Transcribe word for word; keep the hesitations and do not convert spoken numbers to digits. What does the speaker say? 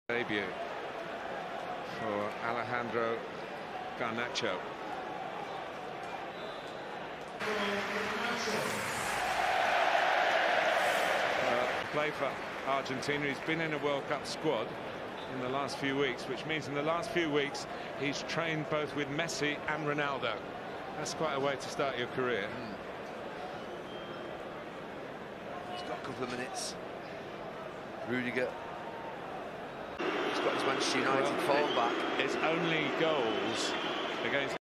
Debut for Alejandro Garnacho. Uh, play for Argentina. He's been in a World Cup squad in the last few weeks, which means in the last few weeks he's trained both with Messi and Ronaldo. That's quite a way to start your career. Mm. He's got a couple of minutes. Rudiger. He's got his Manchester United well, form back. It's only goals against